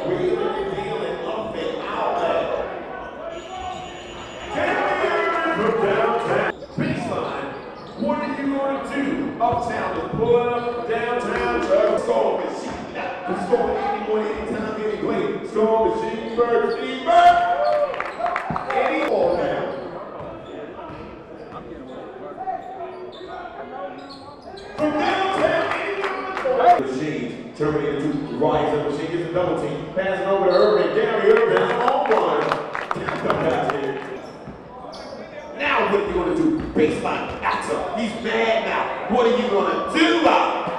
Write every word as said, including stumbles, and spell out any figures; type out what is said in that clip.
wheeling and dealing up and outlet. From downtown. Baseline. What are you going to do? Uptowners pulling up downtown. Score machine. It's going anyone, anytime, any way. Score machine, Burtt, Steve Burtt. Any ball now. From downtown, any machine. Terminator two. Rise up machine. Gets a double team. Pass it over to Irvin. Gary Irvin. On one. Come back here. Now what are you going to do? Baseline, actor. He's mad now. What are you going to do about it?